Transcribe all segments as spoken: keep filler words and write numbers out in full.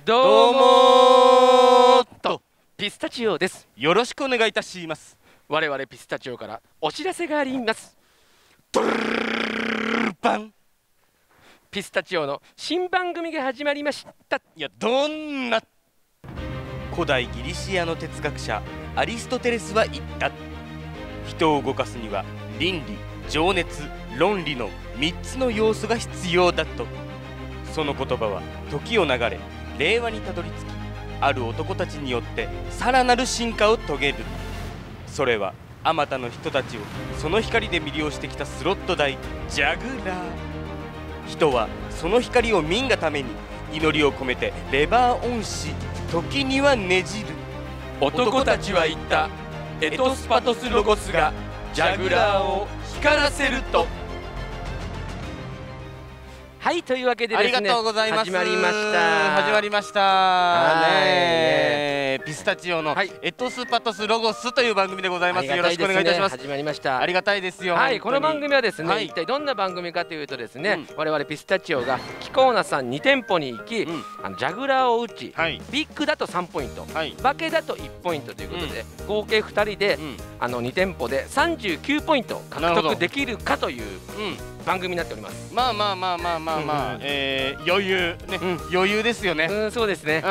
どうもーとピスタチオです。 よろしくお願いいたします。 我々ピスタチオからお知らせがあります。 ドルルバン。 ピスタチオの新番組が始まりました。 いや、どんな古代ギリシアの哲学者アリストテレスは言った。人を動かすには倫理、情熱、論理のみっつの要素が必要だと。その言葉は時を流れ令和にたどり着き、ある男たちによってさらなる進化を遂げる。それはあまたの人たちをその光で魅了してきたスロット台ジャグラー。人はその光を見んがために祈りを込めてレバーオンし、時にはねじる。 男たちは言った。エトスパトスロゴスがジャグラーを光らせると。はい、というわけでですね、 ありがとうございます。 始まりました始まりましたはいね。ピスタチオのエトスパトスロゴスという番組でございます。よろしくお願いいたします。 始まりました。 ありがたいですよ。 はい、この番組はですね、 はい、 一体どんな番組かというとですね、うん、我々ピスタチオがキコーナさんに店舗に行き、うん、あのジャグラーを打ち、はい、ビッグだとさんポイント、はい、バケだといちポイントということで、うん、合計ふたりで、うん、あのに店舗でさんじゅうきゅうポイント獲得できるかという、番組になっております。 まあまあまあまあまあまあ、えー、余裕ね、うん、余裕ですよね。 うん、そうですね。うん、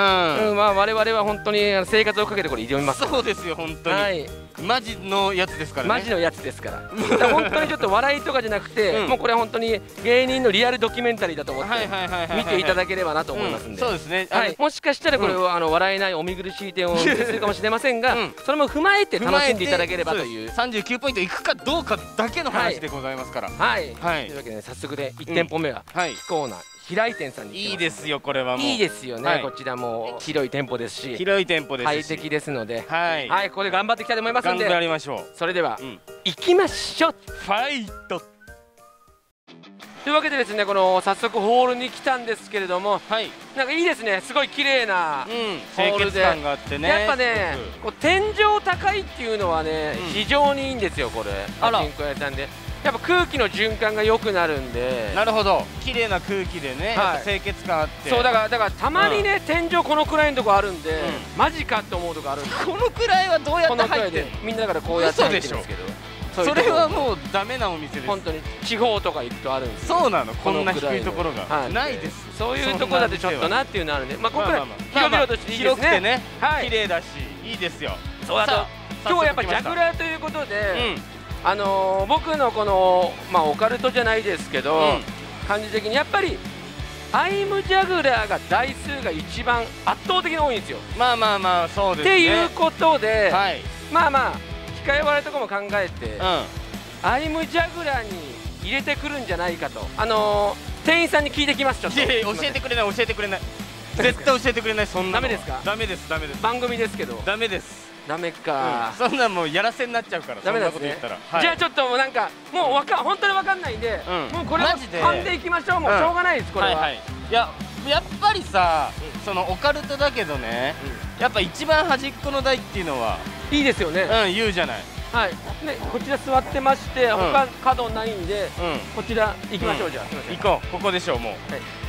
うん、まあ我々は本当に生活をかけてこれ挑みます。 そうですよ、本当に。はい。マジのやつですからね。 マジのやつですから。だから本当にちょっと笑いとかじゃなくて、うん、もうこれは本当に芸人のリアルドキュメンタリーだと思って見ていただければなと思いますんで。 そうですね。 はい。もしかしたらこれはあの笑えないお見苦しい点を見せるかもしれませんが、うん、それも踏まえて楽しんでいただければという。 さんじゅうきゅうポイントいくかどうかだけの話でございますから。 はい。はい。というわけで早速でいち店舗目はキコーナ平井店さんに。 いいですよ、これはもういいですよね。こちらも広い店舗ですし、 広い店舗ですし快適ですので、 はい、 はい、ここで頑張っていきたいと思いますので、 頑張りましょう。 それでは行きましょう。 ファイトというわけでですね、この早速ホールに来たんですけれども、はい、なんかいいですね。すごい綺麗なホールで、 清潔感があってね、 やっぱね、こう天井高いっていうのはね、非常にいいんですよ。これパチンコ屋さんでやっぱ空気の循環が良くなるんで。 なるほど、綺麗な空気でね、はい、清潔感あって。 そうだからだからたまにね、うん、天井このくらいのとこあるんで、うん、マジかって思うとこあるんで。 このくらいはどうやって入ってるの？ みんなだからこうやって入ってるんですけど、 それはもうダメなお店です。 本当に地方とか行くとあるんです。 そうなの、こんな低いところが、はい、ないです。 そういうところだとちょっとなっていうのあるんで、まあここら広々としていいですね。 広くてね、綺麗だしいいですよ。 そうだと今日はやっぱジャグラーということで、あの僕のこのまあオカルトじゃないですけど、感じ的にやっぱりアイムジャグラーが台数が一番圧倒的に多いんですよ。 まあまあまあそうですね。 っていうことで、まあまあ控え割れとかも考えて、アイムジャグラーに入れてくるんじゃないかと、あの店員さんに聞いてきます。ちょっと教えてくれない、教えてくれない、絶対教えてくれない。そんなダメですか？ ダメです、ダメです。 番組ですけどダメです。 ダメか、 そんなもうやらせになっちゃうから。 ダメだね。じゃあちょっともうなんかもうわか本当にわかんないんで、もうこれは勘でいきましょう。もうしょうがないです、これは。いややっぱりさ、そのオカルトだけどね、やっぱ一番端っこの台っていうのはいいですよね。 うん、言うじゃない。はい。 でこちら座ってまして、他角ないんで、こちら行きましょう。じゃあ行こう。ここでしょう。もう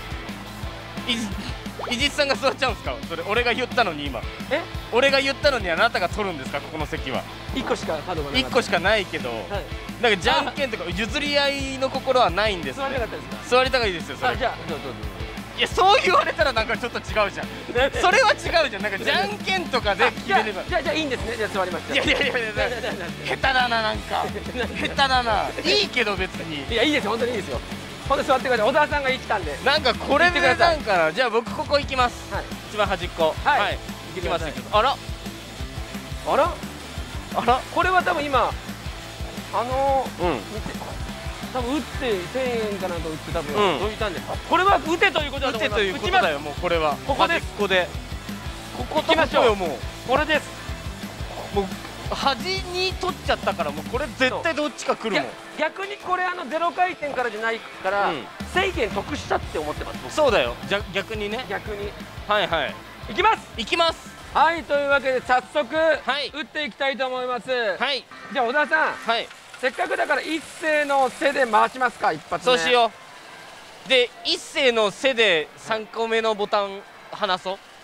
伊地知さんが座っちゃうんですか？それ俺が言ったのに。今え俺が言ったのにあなたが取るんですか？ここの席はいっこしか角がない。 いっこしかないけど、なんかじゃんけんとか譲り合いの心はないんです。 座りたかったですか？ 座りたがいいですよ。それじゃあどうぞどうぞ。 いや、そう言われたらなんかちょっと違うじゃん。それは違うじゃん。なんかじゃんけんとかで決めれば。 じゃあじゃあいいんですね。じゃあ座りました。 いやいやいやいや、下手だな。なんか下手だな。いいけど別に。 いや、いいですよ、本当にいいですよ。ほんで座ってください。小沢さんが生きたんで。 なんかこれでなんか、じゃあ僕ここ行きます。一番端っこ。はい、行きます。あらあらあら、これは多分今あのうん多分打ってせんえんかなんか売って多分どいたんで、これは打てということだと思います。 打てということだよ。もうこれはここです。 ここでここ行きましょう。もうこれです。 もう端に取っちゃったから、もうこれ絶対どっちか来るもん。 逆にこれあのゼロ回転からじゃないからせんえん得したって思ってます。 そうだよ。じゃ逆にね。 逆に。 はいはい。 いきます。 いきます。 はい、というわけで早速打っていきたいと思います。はい。じゃあ小田さん。はい。せっかくだから一斉の背で回しますか、一発目。そうしよう。で一斉の背でさんこめのボタン離そう。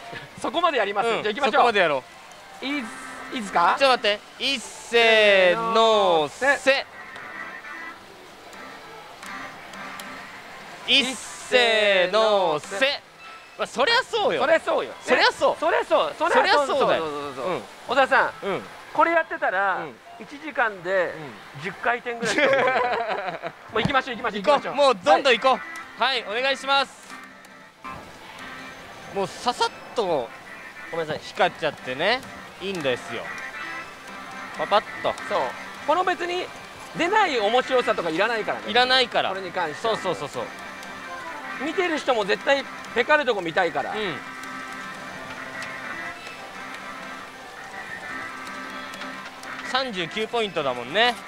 そこまでやります。じゃあ行きましょう。 そこまでやろう。いいいいですか。 ちょっと待って。いっせーのせ。いっせーのせ。まあそりゃそうよ。 そりゃそうよ。 そりゃそう。 そりゃそう。 そりゃそうだよ。 小田さん、これやってたらいちじかんでじゅっかいてんぐらい。もう行きましょう行きましょう行きましょう。 もうどんどん行こう。はい、お願いします。もうささっとごめんなさい光っちゃってね、いいんですよ。パパッと。 そう。この別に出ない面白さとかいらないからね。 いらないから。 これに関して。 そうそうそうそう。 見てる人も絶対ペカるとこ見たいから。うん。 さんじゅうきゅうポイントだもんね。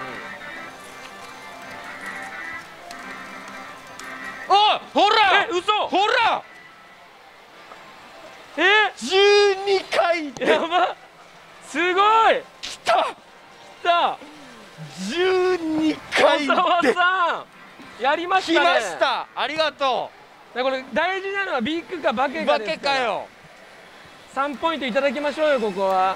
うん、あ、ほら。 え、嘘。 ほら。 え、 じゅうにかい。 やば。すごい。 きた。 きた。 じゅうにかいで。 小沢さん。やりましたね。 来ました。ありがとう。これ大事なのはビッグかバケかですから。バケかよ。さんポイントいただきましょうよここは。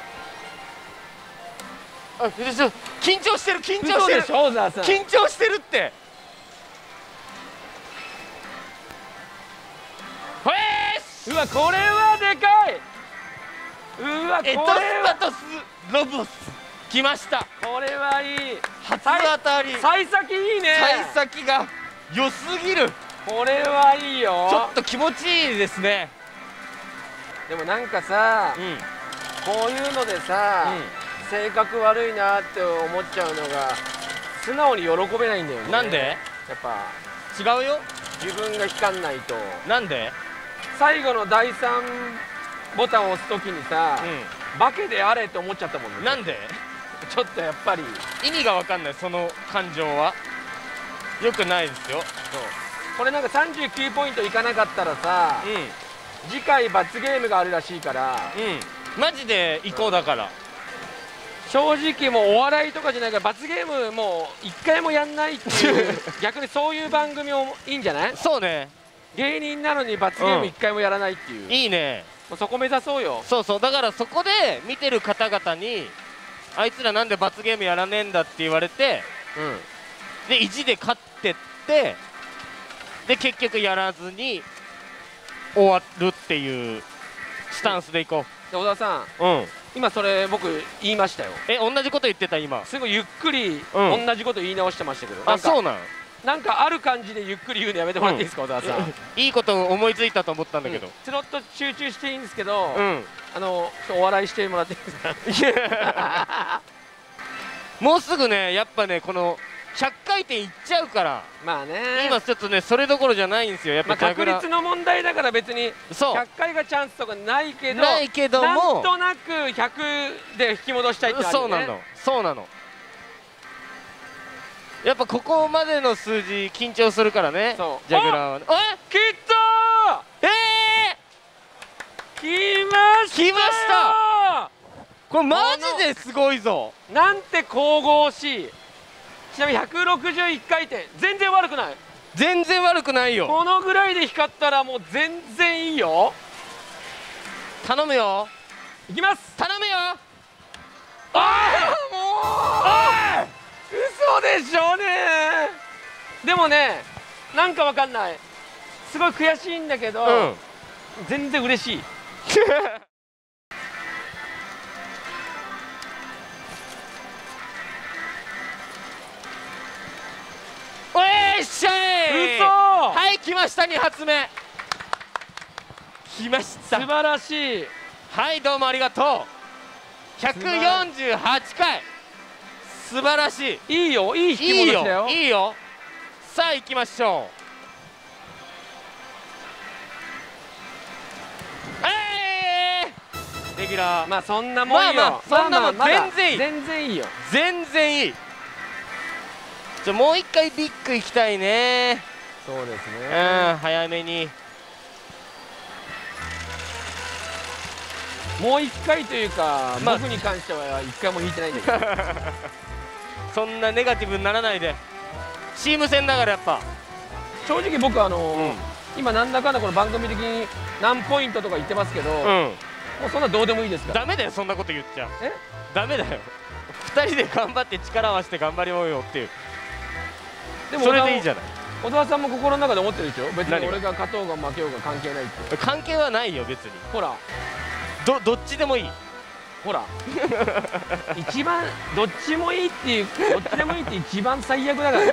あ、緊張してる緊張してる。緊張してるって。 うわこれはでかい。うわこれはエトスパトスロボス来ました。 これはいい。 初当たり。 幸先いいね。 幸先が良すぎる。 これはいいよ。 ちょっと気持ちいいですね。 でもなんかさ、うん、こういうのでさ、うん、性格悪いなって思っちゃうのが素直に喜べないんだよね。 なんで？ やっぱ違うよ。 自分が光んないと。 なんで？ 最後のだいさんボタンを押すときにさ、うん、バケであれって思っちゃったもんね。 なんで？ ちょっとやっぱり意味が分かんない。その感情はよくないですよ。そうこれなんかさんじゅうきゅうポイントいかなかったらさ、うん、次回罰ゲームがあるらしいから、 うん、マジで行こうだから、うん、 正直もうお笑いとかじゃないから罰ゲームもう一回もやんないっていう逆にそういう番組もいいんじゃない？ そうね。 芸人なのに罰ゲーム一回もやらないっていう、うん、 いいね。 もうそこ目指そうよ。 そうそう、だからそこで見てる方々にあいつらなんで罰ゲームやらねえんだって言われて、うん、で意地で勝ってってで結局やらずに終わるっていうスタンスでいこう。 で小田さん、うん、今それ僕言いましたよ。 え、同じこと言ってた今。 すごいゆっくり同じこと言い直してましたけど、 うん、あ、そうなん。 なんかある感じでゆっくり言うのやめてもらっていいですか、うん、小田さん。 いいこと思いついたと思ったんだけど、うん、 ちょっと集中していいんですけど、うん、あのお笑いしてもらっていいですか。 もうすぐね、やっぱね、このひゃっかいてんいっちゃうから。まあね、今ちょっとねそれどころじゃないんですよ。やっぱ確率の問題だから別にひゃっかいがチャンスとかないけど、 ないけどもなんとなくひゃくで引き戻したいってあるよね。 そうなの、そうなの。やっぱここまでの数字緊張するからね、ジャグラーはね。 え、きったー。えー、来ました。 来ました。これマジですごいぞ。 なんて神々しい。ちなみにひゃくろくじゅういっかいてん、全然悪くない。 全然悪くないよ。 このぐらいで光ったらもう全然いいよ。 頼むよ。 いきます。 頼むよ。 ああ、もうあ嘘でしょうね。でもね、なんかわかんない、すごい悔しいんだけど、うん、全然嬉しい。 おいしゃい。 嘘。 はい、来ました。に発目来ました。 素晴らしい。 はい、どうもありがとう。ひゃくよんじゅうはちかい、素晴らしい。 いいよ、いい引き戻しだよ。 いいよ、いいよ。さあ行きましょう。えー、レギュラー。 まあそんなもんよ。 まあまあそんなもん全然いい。 全然いいよ。 全然いい。じゃもう一回ビッグ行きたいね。 そうですね。 うん、早めに。 もう一回というか、まあ、僕に関しては一回も引いてないんだけど。 そんなネガティブにならないで。チーム戦だからやっぱ。 正直僕あの、うん、 今なんだかんだこの番組的に何ポイントとか言ってますけど、うん、もうそんなどうでもいいですから。 ダメだよそんなこと言っちゃ。 えダメだよふたりで頑張って力を合わせて頑張りようよっていう。でもそれでいいじゃない。 小沢さんも心の中で思ってるでしょ。別に俺が勝とうが負けようが関係ないって。 関係はないよ別に。 ほらどどっちでもいい。 ほら一番どっちもいいっていう、どっちでもいいって一番最悪だから、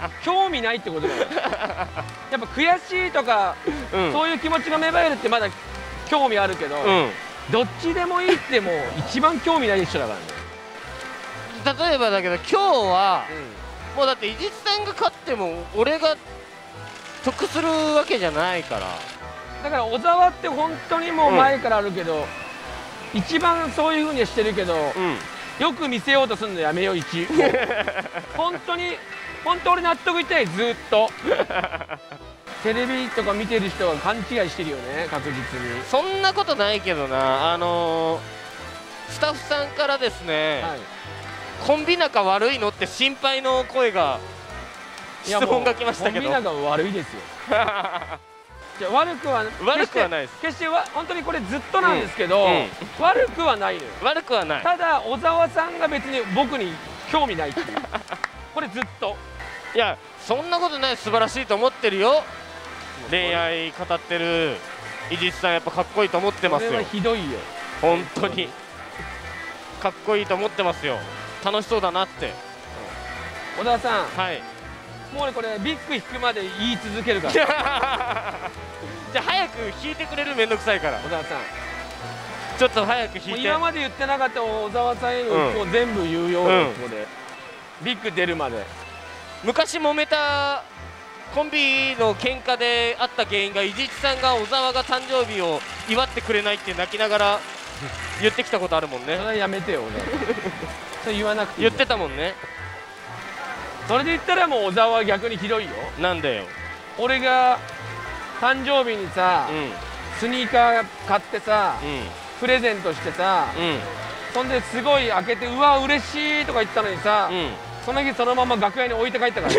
ね、興味ないってことだよ。やっぱ悔しいとか、うん、そういう気持ちが芽生えるってまだ興味あるけど、うん、どっちでもいいってもう一番興味ない人だからね。 例えばだけど今日は、うん、もうだって伊地知さんが勝っても俺が得するわけじゃないから。 だから小沢って本当にもう前からあるけど、うん一番そういうふうにしてるけど、うん、よく見せようとするのやめよう一本当に本当俺納得いってない。ずっとテレビとか見てる人は勘違いしてるよね確実に。 そんなことないけどな。あのー、スタッフさんからですね、はい、コンビ仲悪いのって心配の声が質問が来ましたけど。 コンビ仲悪いですよじゃ悪くは悪くはないです。 決してわ本当にこれずっとなんですけど、うんうん、悪くはないのよ。 悪くはない。 ただ小沢さんが別に僕に興味ないっていうこれずっと。 いやそんなことない。素晴らしいと思ってるよ。恋愛語ってる伊地知さんやっぱかっこいいと思ってますよ。 これはひどいよ本当にかっこいいと思ってますよ。楽しそうだなって。 小沢さん、 はい、 もうねこれビッグ引くまで言い続けるからじゃあ早く引いてくれる。めんどくさいから小沢さんちょっと早く引いて。 今まで言ってなかった小沢さんへのもう全部言うよ、うん、ここでビッグ出るまで。 昔揉めたコンビの喧嘩であった原因が伊地知さんが小沢が誕生日を祝ってくれないって泣きながら言ってきたことあるもんね。 それはやめてよそれ言わなくていい。 言ってたもんね。 それで言ったらもう小沢は逆にひどいよ。 なんだよ。 俺が誕生日にさ、うん、スニーカー買ってさ、うん、プレゼントしてさ、うん、そんですごい開けてうわ嬉しいとか言ったのにさ、うん、その日そのまま楽屋に置いて帰ったから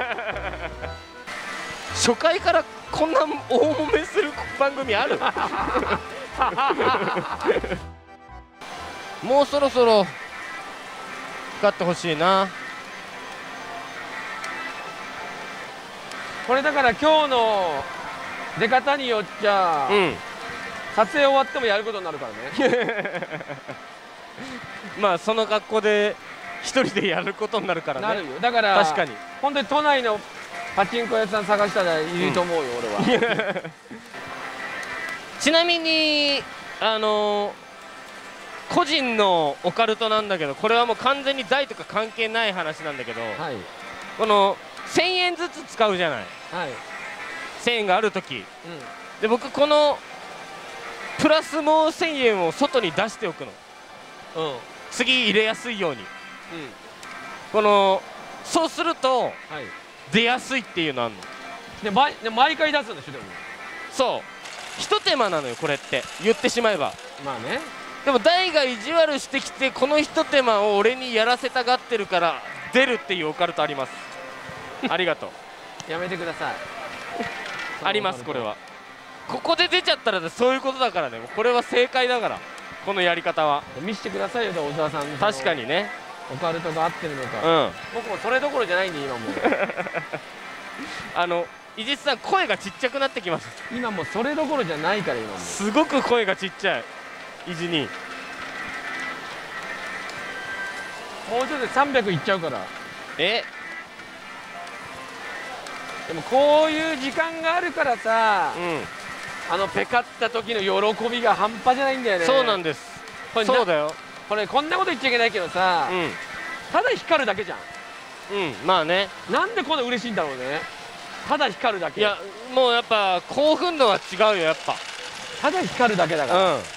初回からこんな大揉めする番組あるもうそろそろ光ってほしいな。 これだから今日の出方によっちゃ、うん、撮影終わってもやることになるからねまあその格好で一人でやることになるからね。 なるよ。だから確かに本当に都内のパチンコ屋さん探したらいると思うよ、うん、俺はちなみにあのー、個人のオカルトなんだけど、これはもう完全に財とか関係ない話なんだけど、はい、このせんえんずつ使うじゃない、はい、せんえんがある時、うん、で僕このプラスもうせんえんを外に出しておくの、うん、次入れやすいように、うん、このそうすると、はい、出やすいっていうのあるので、毎、で毎回出すんでしょ。でもそうひと手間なのよこれって言ってしまえば。 まあね。 でも大が意地悪してきてこのひと手間を俺にやらせたがってるから出るっていうオカルトありますありがとうやめてくださいあります。これはここで出ちゃったらそういうことだからね。これは正解だからこのやり方は。 見せてくださいよ小沢さん。 確かにねオカルトが合ってるのか、うん、僕もそれどころじゃないんで今もあの伊地知さん声がちっちゃくなってきます。 今もうそれどころじゃないから今もすごく声がちっちゃい伊地に。 もうちょっとでさんびゃくいっちゃうから。 えでもこういう時間があるからさ、うん、あのペカった時の喜びが半端じゃないんだよね。 そうなんです。そうだよ。 これこんなこと言っちゃいけないけどさ、うん、ただ光るだけじゃん。 うんまあね。 なんでこんな嬉しいんだろうね。ただ光るだけ。 いやもうやっぱ興奮度は違うよやっぱ。 ただ光るだけだから。うん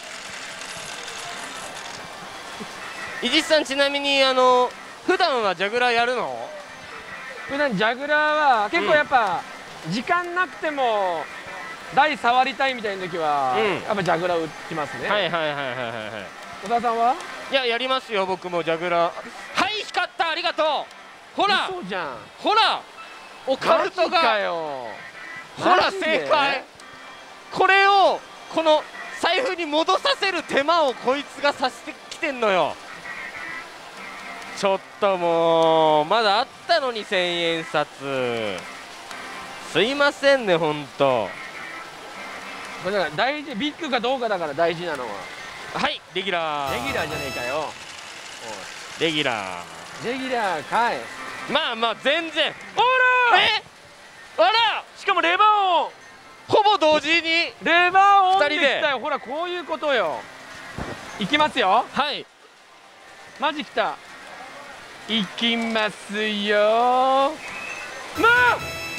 伊地知さんちなみにあの普段はジャグラーやるの？ 普段ジャグラーは結構やっぱ、うん、時間なくても台触りたいみたいな時は、うん、やっぱジャグラー打ちますね。 はいはいはいはいはいはい。 小田さんはいややりますよ僕もジャグラー。はい光ったありがとう。ほらそうじゃん。 ほらオカルトがほら正解。これをこの財布に戻させる手間をこいつがさせてきてんのよ。ちょっともうまだあったのにせんえん札。すいませんねほんと。 これだから大事、ビッグかどうかだから大事なのは。 はいレギュラー。 レギュラーじゃねえかよ。 レギュラーレギュラーかい。 まあまあ全然。 ほらえあらしかもレバーオンほぼ同時にレバーオンでふたりできたよ。ほらこういうことよ。いきますよ。 はい。 マジきた。いきますよ。まあ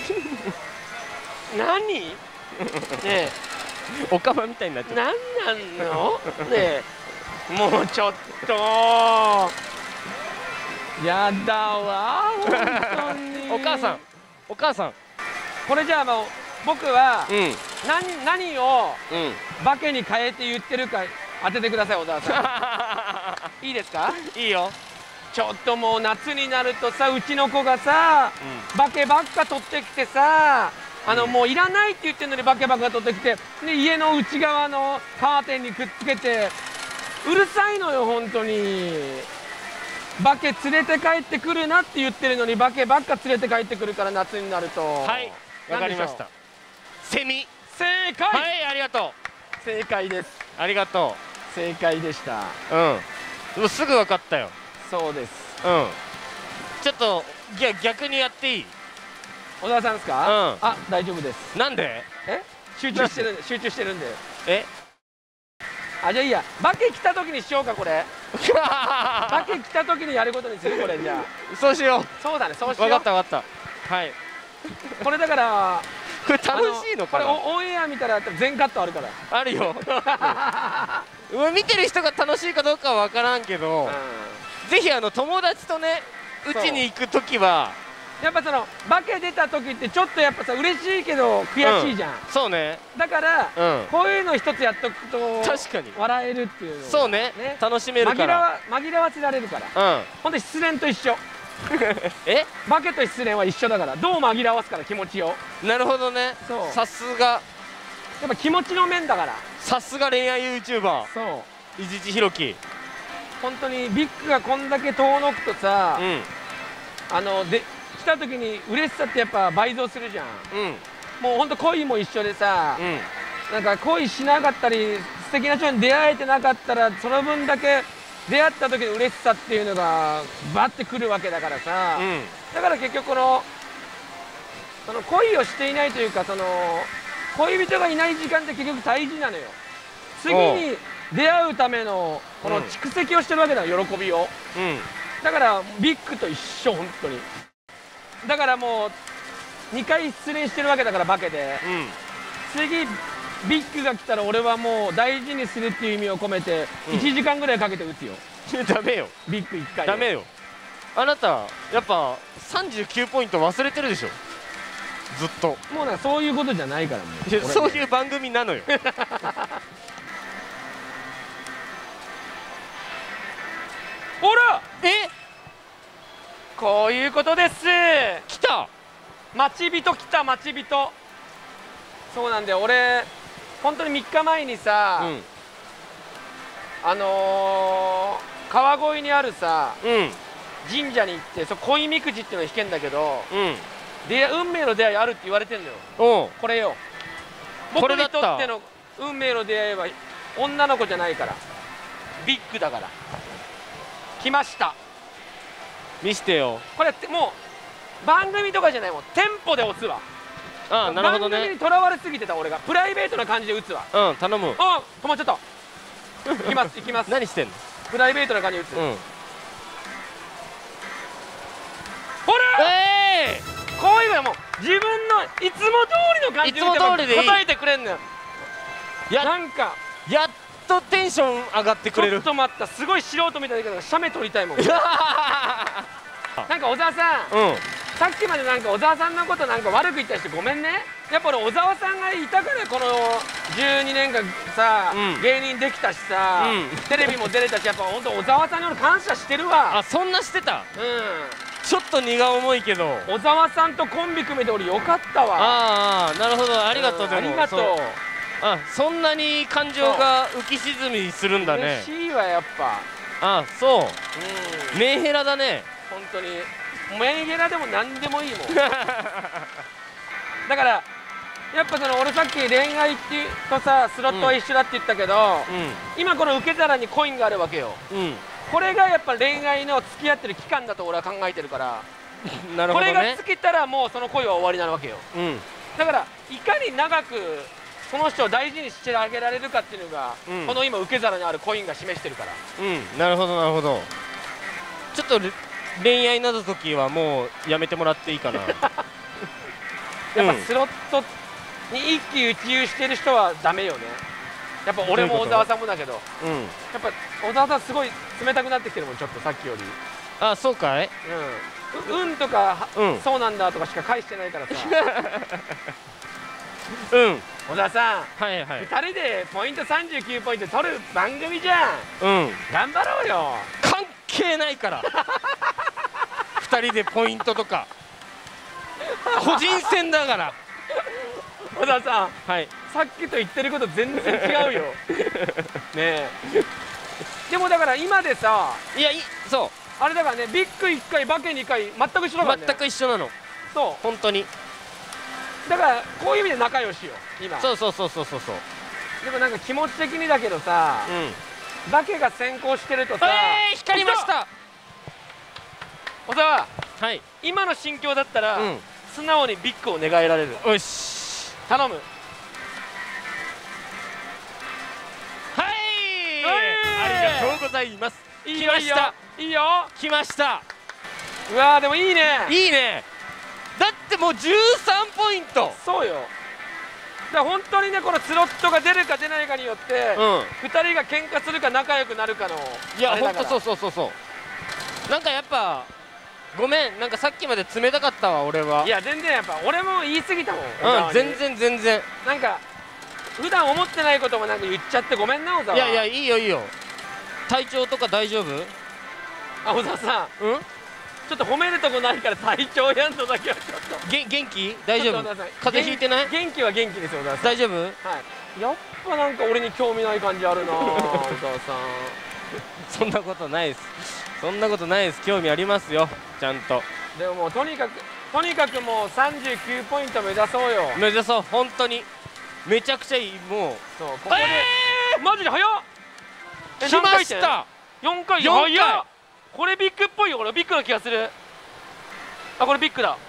何ねえおかまみたいになっちゃった。 何なのねえもうちょっとやだわ本当にお母さんお母さんこれじゃあもう僕はうん何何をうん化けに変えて言ってるか当ててください小沢さんいいですか。 いいよ。 ちょっともう夏になるとさうちの子がさ、うん、化けばっか取ってきてさあの、うん、もういらないって言ってるのに化けばっか取ってきてで家の内側のカーテンにくっつけてうるさいのよ本当に。化け連れて帰ってくるなって言ってるのに化けばっか連れて帰ってくるから夏になると。 はいわかりました。セミ。 正解。 はいありがとう。正解です。 ありがとう。正解でした。 うんもうすぐ分かったよ。 そうです。 うんちょっとじゃ逆にやっていい。 小沢さんですか。うんあ大丈夫です。 なんで。 え集中してる集中してるんで。 えあじゃあいいや化け来た時にしようかこれ。化け来た時にやることにするこれじゃあ。 そうしよう。 そうだねそうしよう。 分かった分かったはいこれだからこれ楽しいのかな。 これオンエア見たら全カットあるからあるよ見てる人が楽しいかどうかは分からんけど、うん、ぜひあの友達とねうちに行く時はやっぱその化け出た時ってちょっとやっぱさ嬉しいけど悔しいじゃん、うん、 そうね。 だから、うん、こういうの一つやっとくと確かに笑えるっていうの、 ね、そうね楽しめるから紛らわ紛らわせられるから、うん、ほんで失恋と一緒え化けと失恋は一緒だからどう紛らわすから気持ちを。 なるほどね。そうさすがやっぱ気持ちの面だから。 さすが恋愛 ユーチューバー。 そう伊地知弘樹。 本当にビッグがこんだけ遠のくとさ、うん、あので来た時に嬉しさってやっぱ倍増するじゃん、うん、もうほんと恋も一緒でさ、うん、なんか恋しなかったり素敵な人に出会えてなかったらその分だけ出会った時の嬉しさっていうのがバッてくるわけだからさ、うん、だから結局このその恋をしていないというかその恋人がいない時間って結局大事なのよ。次に出会うためのこの蓄積をしてるわけだよ、喜びを、うん、だからビッグと一緒本当に。だからもうにかい失恋してるわけだから化けで、うん、次ビッグが来たら俺はもう大事にするっていう意味を込めていちじかんぐらいかけて打つよ。 ダメよビッグいっかい。 ダメよあなたやっぱさんじゅうきゅうポイント忘れてるでしょずっと。 もうなんかそういうことじゃないからもう。 そういう番組なのよほらえこういうことです。 来た待ち人来た待ち人。そうなんだよ俺本当にみっかまえにさ、うん、あのー、川越にあるさ、うん、神社に行ってそ恋みくじっていうのを引けんだけど、うん、で運命の出会いあるって言われてんのよ。これよ僕にとっての運命の出会いは女の子じゃないからビッグだから。来ました。 見してよ。 これもう番組とかじゃないもんテンポで押すわ。 ああなるほどね。 番組にとらわれすぎてた俺がプライベートな感じで打つわ。 うん頼む。 あ止まっちゃった。行きます行きます。 何してんの。 プライベートな感じで打つ。うん、ほらええー、こういうのはもう自分のいつも通りの感じで打てば答えてくれんのよ。いやなんかやっとテンション上がってくれる。 ちょっと待った、すごい素人みたいだけど写メ撮りたいもんなんか小沢さん、うん、さっきまでなんか小沢さんのことなんか悪く言ったりしてごめんね。やっぱ俺小沢さんがいたからこのじゅうにねんかんさ、うん、芸人できたしさ、うん、テレビも出れたしやっぱ本当小沢さんに俺感謝してるわ。 あそんなしてた。 うんちょっと荷が重いけど、 小沢さんとコンビ組めて俺よかったわ。 ああなるほど、ありがとう。でもありがとう。 あ、そんなに感情が浮き沈みするんだね。 嬉しいわやっぱ。 あ、そう、 うん、 メンヘラだね本当に。メンヘラでも何でもいいもんだからやっぱその俺さっき恋愛っていうとさスロットは一緒だって言ったけど、うん、今この受け皿にコインがあるわけよ、うん、これがやっぱ恋愛の付き合ってる期間だと俺は考えてるからなるほど、ね、これが尽きたらもうその恋は終わりなわけよ、うん、だからいかに長くその人を大事にしてあげられるかっていうのが、うん、この今受け皿にあるコインが示してるから。 うん、なるほどなるほど。ちょっと恋愛など時はもうやめてもらっていいかなやっぱスロットに一喜一憂してる人はダメよね。やっぱ俺も小沢さんもだけど、うん、やっぱ小沢さんすごい冷たくなってきてるもん、ちょっとさっきより。あ、 そうかい。 うん、うんとか、うん、そうなんだとかしか返してないからさうん、 小沢さん、 はいはい、 ふたりでポイントさんじゅうきゅうポイント取る番組じゃん。うん、頑張ろうよ。 関係ないからふたりでポイントとか個人戦だから小沢さん、はい、さっきと言ってること全然違うよねえ。でもだから今でさ、 いやいそうあれだからね、ビッグいっかいバケにかい全く一緒だからね。 全く一緒なの。そう本当に。 だからこういう意味で仲良しよ今。 そうそうそうそうそうそう。 でもなんか気持ち的にだけどさ、うん、バケが先行してるとさ、 えー、光りました。 小沢、 はい、 今の心境だったら、うん、素直にビッグを願えられる。 よし頼む。 はい、ありがとうございます。来ました。 いいよ来ました。 うわー、でもいいねいいね。だってもうじゅうさんポイント。 そうよ。だから本当にね、このスロットが出るか出ないかによって、うん、ふたりが喧嘩するか仲良くなるかの。 いや本当そうそうそうそう。なんかやっぱごめん、なんかさっきまで冷たかったわ俺は。 いや全然やっぱ俺も言い過ぎたもん。 うん、全然全然。 なんか普段思ってないこともなんか言っちゃってごめんな小沢。 いやいや、いいよいいよ。体調とか大丈夫？ あ、小沢さん、うん、ちょっと褒めるとこないから体調やんのだけはちょっと。げ元気？大丈夫？風邪ひいてない？ 元気は元気ですよ小沢さん。 大丈夫？はい。 やっぱなんか俺に興味ない感じあるな小沢さん。 そんなことないです。そんなことないです。興味ありますよちゃんと。 でももうとにかくとにかくもうさんじゅうきゅうポイント目指そうよ。 目指そう本当に。めちゃくちゃいい。もうそうここで、えー、マジで早っ。 来ました。 よんかい。早っ。これビッグっぽいよ。これビッグな気がする。あ、これビッグだ。はい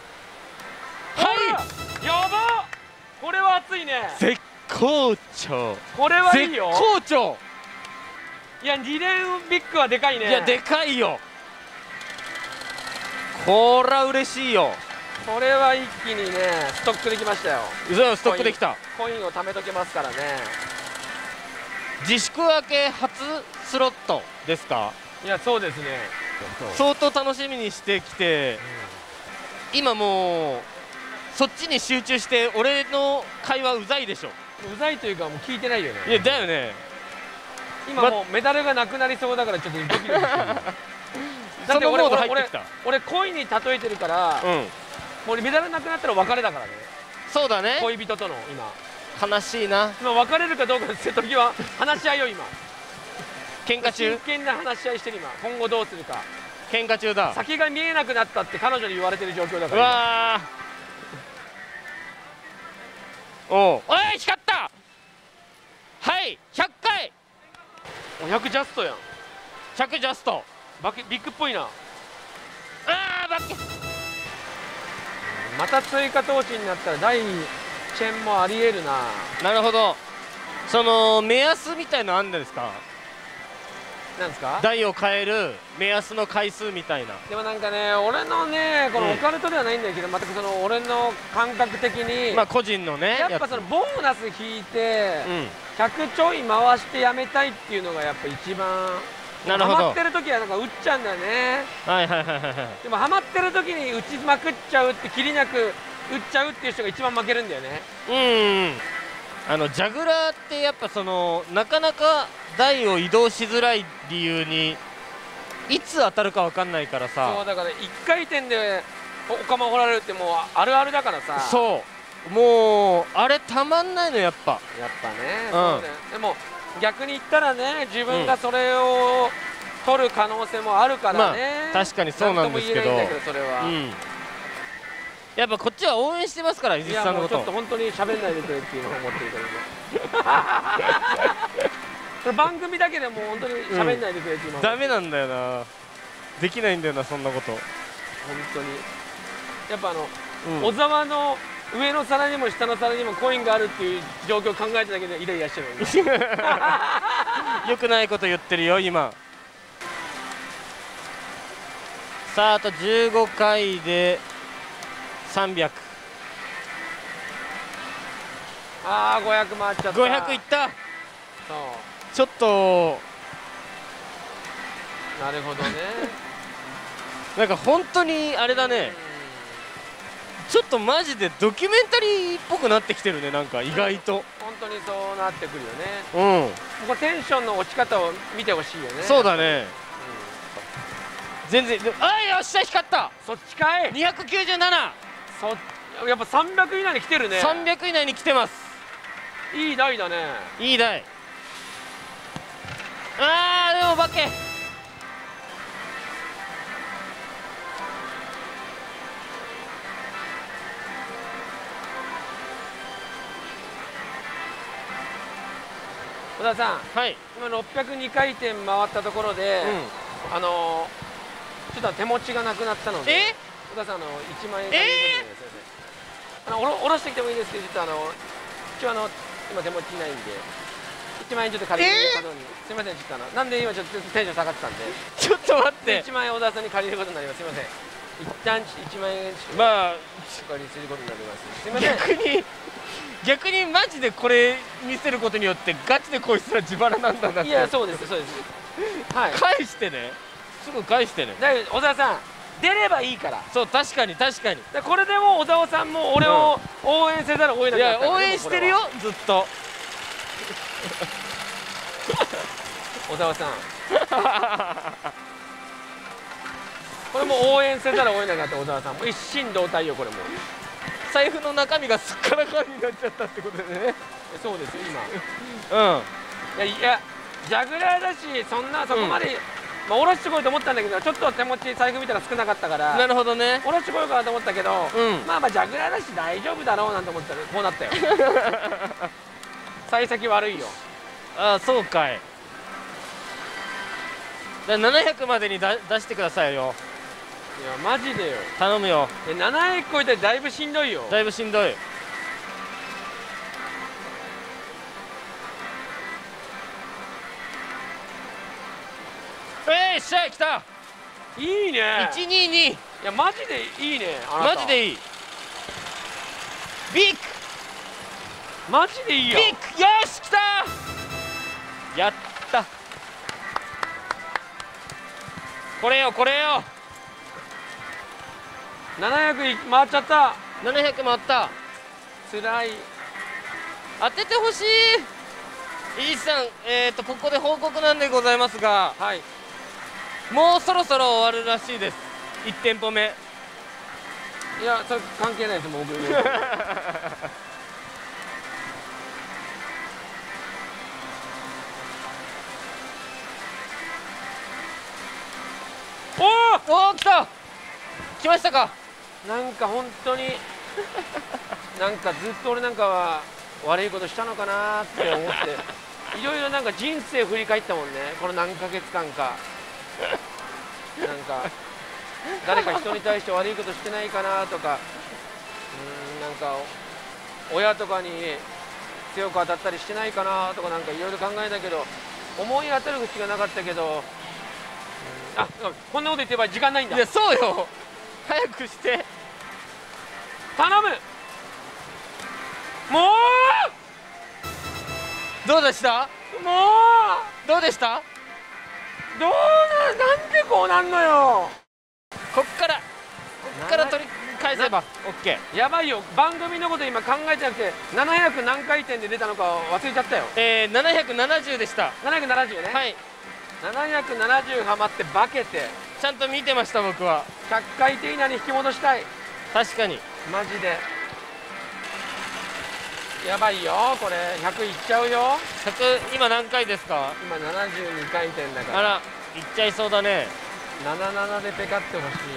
、やば。これは熱いね。 絶好調。 これはいいよ。 絶好調。 いやに連ビッグはでかいね。 いやでかいよ。こら嬉しいよ。 これは一気にねストックできましたよ。 嘘、ストックできた。 コインを貯めとけますからね。 自粛明け初スロットですか？ いやそうですね。 相当楽しみにしてきて、うん、今もうそっちに集中して俺の会話うざいでしょ。 うざいというかもう聞いてないよね。 いやだよね。 今もうメダルがなくなりそうだからちょっとドキドキしてる。だって俺俺俺俺恋に例えてるから、うん、もう俺メダルなくなったら別れだからね。 そうだね。 恋人との今。 悲しいな。 今別れるかどうかの瀬戸際話し合いよ今。 喧嘩中。 真剣な話し合いしてる今。今後どうするか。 喧嘩中だ。 先が見えなくなったって彼女に言われてる状況だから。 うわー。おう。おい光った。はいひゃっかい。 ひゃくジャストやん。 ひゃくジャスト。 バケビッグっぽいな。 ああバケ。 また追加投資になったら第チェンもありえるな。 なるほど。その目安みたいのあるんですか？ なんですか？ 台を変える目安の回数みたいな。 でもなんかね、俺のねこのオカルトではないんだけど、うん、全くその俺の感覚的にまあ個人のねやっぱそのボーナス引いて、うん、ひゃくちょい回してやめたいっていうのがやっぱ一番。 なるほど。 ハマってる時はなんか打っちゃうんだよね。 はいはいはいはい。 でもハマってる時に打ちまくっちゃうってきりなく打っちゃうっていう人が一番負けるんだよね。 うん。あのジャグラーってやっぱそのなかなか台を移動しづらい理由にいつ当たるか分かんないからさ。 そうだからいっかい転でお釜掘られるってもうあるあるだからさ。 そうもうあれたまんないのやっぱ。 やっぱね、うん、そうだよ。でも逆に言ったらね、自分がそれを取る可能性もあるからね、 まあ、確かにそうなんですけど、 それは、うん、 やっぱこっちは応援してますから、伊地知さんのこと。 いやもうちょっと本当に喋んないでくれっていうのを思ってるから番組だけでもう本当に喋んないでくれっていうの、うん、 ダメなんだよな、できないんだよなそんなこと。本当にやっぱあの、うん、小沢の上の皿にも下の皿にもコインがあるっていう状況を考えただけでイライラしてるよくないこと言ってるよ今。さああとじゅうごかいでさんびゃく。 ああごひゃく回っちゃった。 ごひゃくいった。 そうちょっとなるほどねなんか本当にあれだね、ちょっとマジでドキュメンタリーっぽくなってきてるね、なんか意外と。 本当にそうなってくるよね。 うん、 ここテンションの落ち方を見てほしいよね。 そうだね、うん、全然。あいよっしゃ光った。 そっちかい。 にひゃくきゅうじゅうなな。 そやっぱさんびゃく以内に来てるね。 さんびゃく以内に来てます。 いい台だね。 いい台。あーでも化け。 小田さん、 はい、 今ろっぴゃくにかい転回ったところで、うん、あのちょっと手持ちがなくなったので、 え小田さんあのいちまんえん借りることです。あのおろおろしてきてもいいですけど、実はあの一応あの今手持ちいないんでいちまんえんちょっと借りることに、すみません、ちょっとあのなんで今ちょっとテンション下がってたんで、 ちょっと待って、 いちまんえん小田さんに借りることになります。すみません、一旦いちまんえんまあ借りすることになります。すみません。 逆に逆にマジでこれ見せることによってガチでこいつら自腹なんだなって。 いやそうですそうです、はい、 返してね、すぐ返してね。 だけど小沢さん出ればいいから。 そう確かに確かに。 でこれでも小沢さんも俺を応援せざるを得なかった、 いや応援してるよずっと小沢さんこれも応援せざるを得なかった小沢さんも一心同体よ。これも財布の中身がすっからかんになっちゃったってことでね。 そうですよ今うんいやいやジャグラーだし、そんなそこまで、うん、まあ下ろしてこいと思ったんだけど、ちょっと手持ち財布見たら少なかったから、 なるほどね、 下ろしてこようかなと思ったけど、うん、まあまあジャグラーだし大丈夫だろうなんて思ったらこうなったよ幸先悪いよ。 ああそうかい。だななひゃくまでにだ出してくださいよ。 いやマジでよ頼むよ。 ななひゃく超えてだいぶしんどいよ。 だいぶしんどい。えいっしゃい来た。 いいね。 いちにに。いやマジでいいね。 マジでいい。ビッグマジでいいよ。 ビッグよし来た。やった。これよこれよ。 ななひゃく回っちゃった。 ななひゃく回った。 つらい。 当ててほしい。伊地知さん、えっとここで報告なんでございますが、はい、もうそろそろ終わるらしいです。いち店舗目。 いやそれ関係ないです僕おおお来た。来ましたか。 なんか本当になんかずっと俺なんかは悪いことしたのかなって思っていろいろなんか人生振り返ったもんね、この何ヶ月間か。なんか誰か人に対して悪いことしてないかなとか、うんなんか親とかに強く当たったりしてないかなとか、なんかいろいろ考えたけど思い当たる口がなかったけど、あこんなこと言ってれば時間ないんだ。 いやそうよ早くして頼む。もうどうでした。 もうどうでした。 どうななんでこうなんのよ。 こっからこっから取り返せば OK。 やばいよ、番組のこと今考えてなくてななひゃく何回転で出たのか忘れちゃったよ。 えー、ななひゃくななじゅうでした。 ななひゃくななじゅうね。 はい、 ななひゃくななじゅうはまって化けてちゃんと見てました。僕はひゃっかい転以内に引き戻したい。 確かにマジでやばいよこれ。ひゃくいっちゃうよ。 ひゃく今何回ですか？ 今ななじゅうにかい転だから。 あらいっちゃいそうだね。 ななななでペカってほしい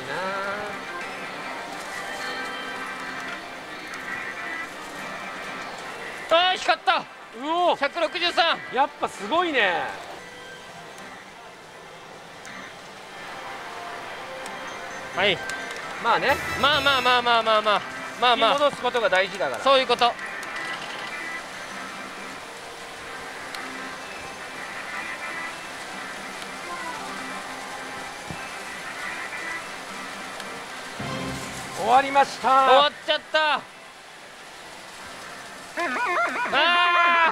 な。あー光った。 な。うおひゃくろくじゅうさん。 やっぱすごいね。 はい、 まあね、 まあまあまあまあまあまあまあま引きあ戻すことが大事だから。 そういうこと。 終わりました。 終わっちゃった。あ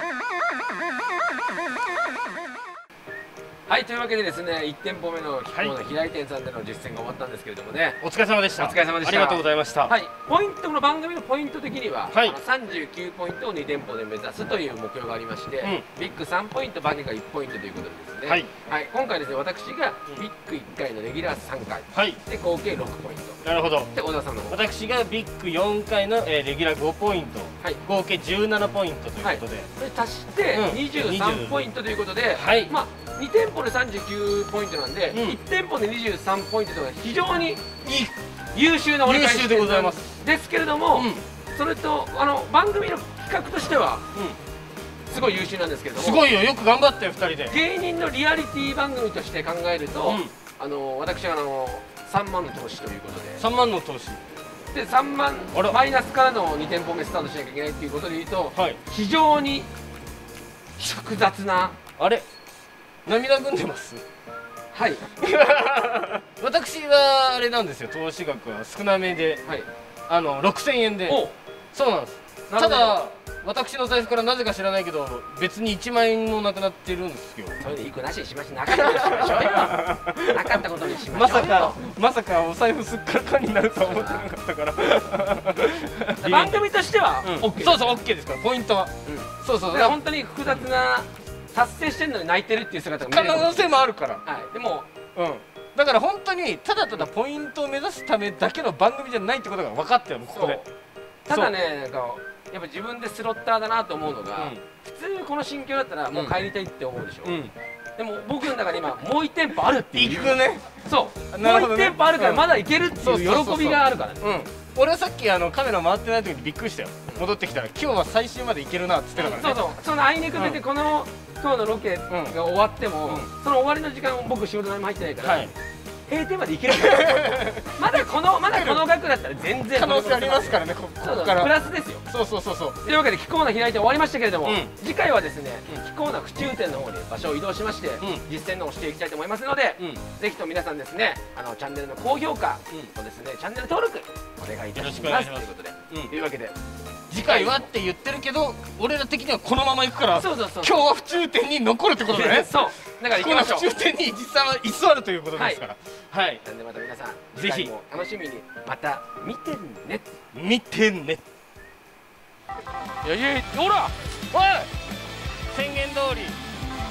はい、というわけでですね、いち店舗目のキコーナ平井店さんでの実践が終わったんですけれどもね。 お疲れ様でした。 お疲れ様でした。 ありがとうございました。 はい、ポイント、この番組のポイント的には、 はい、 あのさんじゅうきゅうポイントをに店舗で目指すという目標がありまして、 うん、 ビッグさんポイント、バケがいちポイントということでですね、 はい、 はい、今回ですね、私がビッグいっかいのレギュラーさんかい、 はい、 で合計ろくポイント。 なるほど。 で、小田さんの方。 私がビッグよんかいの、えー、レギュラーごポイント、はい、合計じゅうななポイントということで、 はい、で足してにじゅうさんポイントということで、 はい、 まあに店舗でさんじゅうきゅうポイントなんで、うん、いち店舗でにじゅうさんポイントというのは非常に優秀な折り返しでございますですけれども、うん、それとあの番組の企画としては、うん、すごい優秀なんですけれども、 すごいよ、よく頑張ったよふたりで。 芸人のリアリティ番組として考えると、うん、あの私はあのさんまんの投資ということで、 さんまんの投資でさんまんマイナスからのに店舗目スタートしなきゃいけないっていうことでいうと、はい、非常に複雑な。 あれ涙ぐんでます。 はい。 私はあれなんですよ、投資額は少なめで、はい、あのろくせんえんで。そうなんです。ただ私の財布からなぜか知らないけど別にいちまんえんもなくなってるんですよ。 それでいい子なしにしましょう。なかったことにしましょうよ。なかったことにしましょう。 まさかまさかお財布すっからかんになるとは思ってなかったから番組としては OK。 そうそう OK ですから、ポイントは。そうそう、 本当に複雑な達成してるのに泣いてるっていう姿が見れる可能性もあるから。 はい、でも、 うん、だから本当にただただポイントを目指すためだけの番組じゃないってことが分かってるのここで。 ただね、なんかやっぱ自分でスロッターだなと思うのが、うん、普通この心境だったらもう帰りたいって思うでしょ、うん、でも僕の中に今もういち店舗あるっていう、 行くね、 そうもういち店舗あるからまだ行けるっていう喜びがあるからね。 俺はさっきあのカメラ回ってない時にびっくりしたよ。戻ってきたら今日は最終まで行けるなっつってたからね。 そうそう、そのあいにくでこの今日のロケが終わってもその終わりの時間僕仕事何も入ってないから閉店まで行けるからまだこのまだこの額だったら全然可能性ありますからね。ここからプラスですよ。 そうそうそうそう。 というわけでキコーナ開いて終わりましたけれども、次回はですねキコーナ府中店の方に場所を移動しまして実践の方をしていきたいと思いますので、ぜひと皆さんですね、あのチャンネルの高評価とですねチャンネル登録お願いいたしますということで、というわけで次回はって言ってるけど俺ら的にはこのまま行くから、今日は府中店に残るってことだね。 そうだから行きましょう。 府中店に実際は居座るということですから、はい、 なんでまた皆さん次回も楽しみにまた見てね見てね。 いやいやほらおい宣言通り。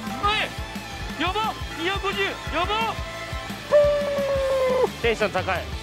おいやばにひゃくごじゅうやばテンション高い。